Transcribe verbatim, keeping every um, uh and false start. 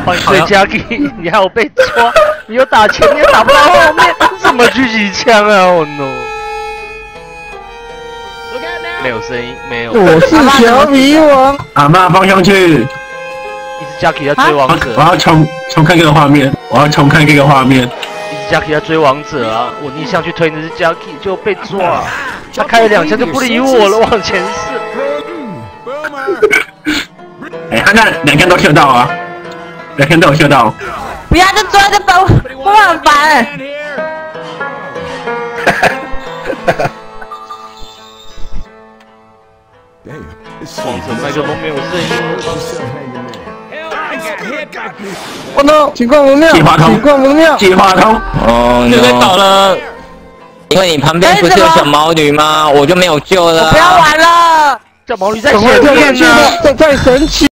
对 Jackie， 你还有被抓，你又打前面打不到后面，什么狙击枪啊 ？Oh no！ 没有声音，没有。 我是小米王。 阿妈方向去。 一直 Jackie 在追王者。 我要重重看这个画面，我要重看这个画面。 一直 Jackie 在追王者啊！我逆向去推那是 Jackie， 就被抓。他开了两枪就不理我了，往前试。 哎、欸，他那两枪都射到啊，两枪都有射到。 不要再抓着本我很烦。 王者麦克风没有声音。 我操！情况不妙，情况不妙， 计划通。 哦，就被搞了。因为你旁边不是有小毛驴吗？我就没有救了、啊。 我不要玩了。 小毛驴在前面呢， 在在神奇。